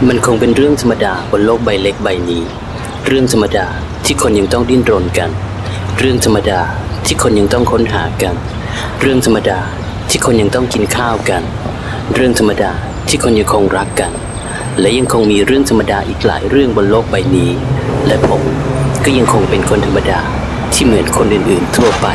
มันคงเป็นเรื่องธรรมดาบนโลกใบเล็กใบนี้เรื่องธรรมดาที่คนยังต้องดิ้นรนกันเรื่องธรรมดาที่คนยังต้องค้นหากันเรื่องธรรมดาที่คนยังต้องกินข้าวกันเรื่องธรรมดาที่คนยังคงรักกันและยังคงมีเรื่องธรรมดาอีกหลายเรื่องบนโลกใบนี้และผมก็ยังคงเป็นคนธรรมดาที่เหมือนคนอื่นๆทั่วไป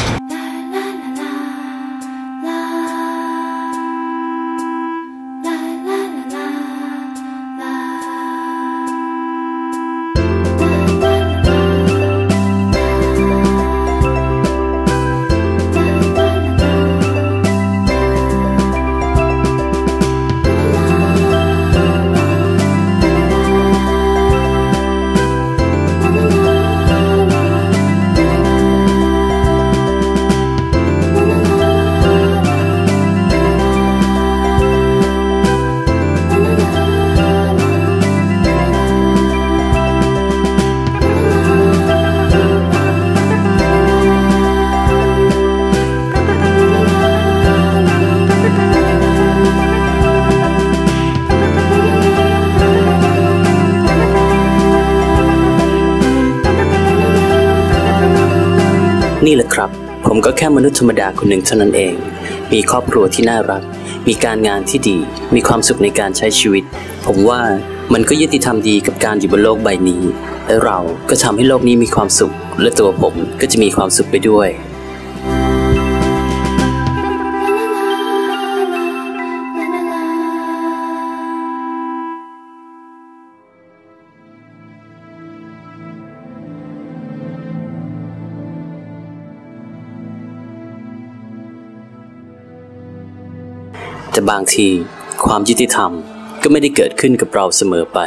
นี่แหละครับผมก็แค่มนุษย์ธรรมดาคนหนึ่งเท่านั้นเองมีครอบครัวที่น่ารักมีการงานที่ดีมีความสุขในการใช้ชีวิตผมว่ามันก็ยุติธรรมดีกับการอยู่บนโลกใบนี้และเราก็ทำให้โลกนี้มีความสุขและตัวผมก็จะมีความสุขไปด้วยแต่บางทีความยุติธรรมก็ไม่ได้เกิดขึ้นกับเราเสมอไป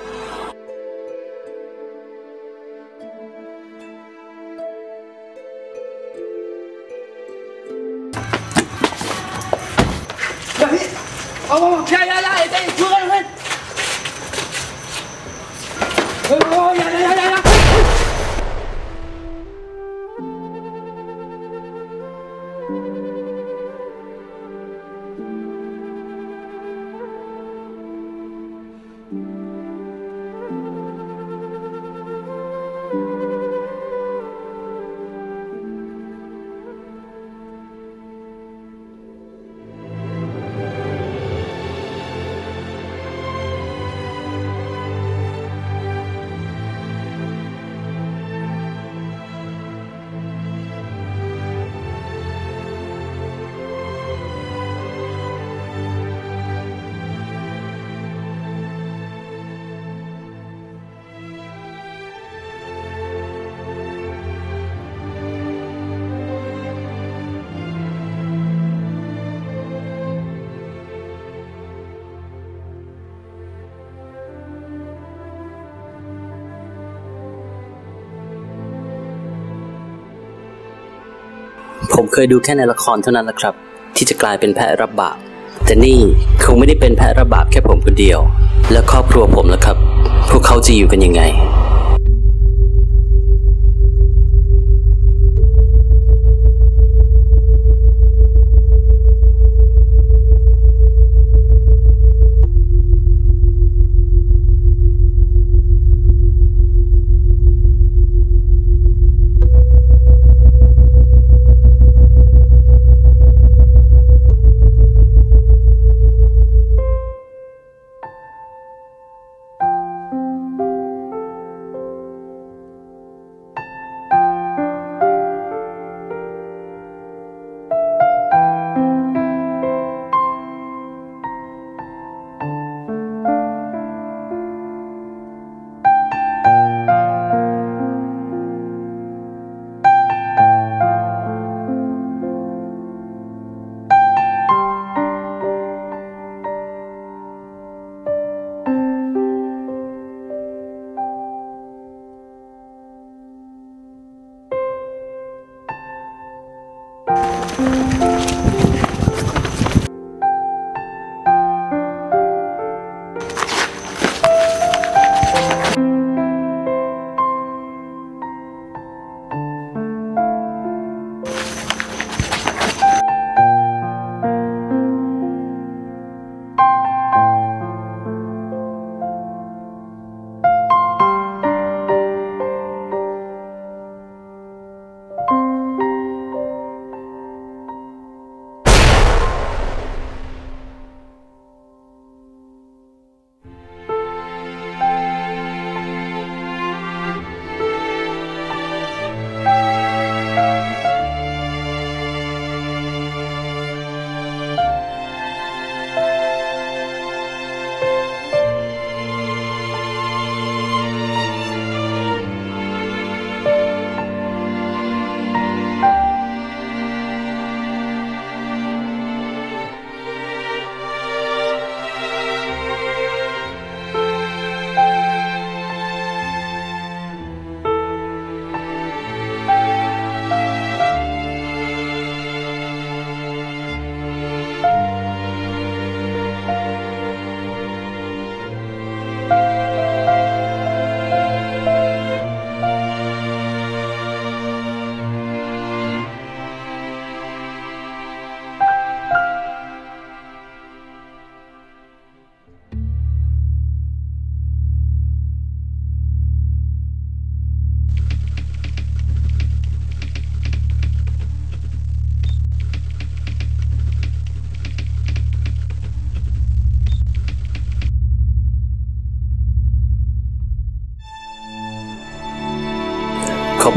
ผมเคยดูแค่ในละครเท่านั้นแหละครับที่จะกลายเป็นแพะรับบาปแต่นี่คงไม่ได้เป็นแพะรับบาปแค่ผมคนเดียวและครอบครัวผมล่ะครับพวกเขาจะอยู่กันยังไง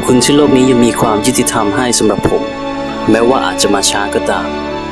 คุณที่โลกนี้ยังมีความยุติธรรมให้สำหรับผม แม้ว่าอาจจะมาช้าก็ตาม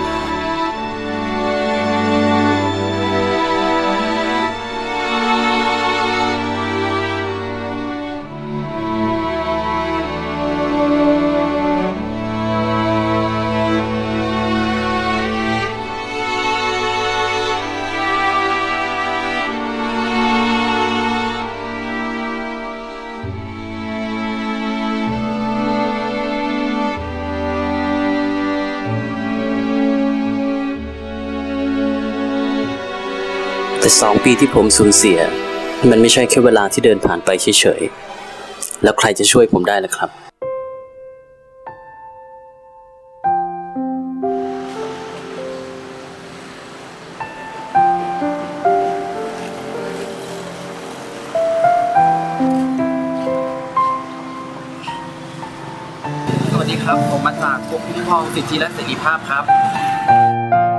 แต่2 ปีที่ผมสูญเสียมันไม่ใช่แค่เวลาที่เดินผ่านไปเฉยๆแล้วใครจะช่วยผมได้ล่ะครับสวัสดีครับผมมาจากกรมคุ้มครองสิทธิและเสรีภาพครับ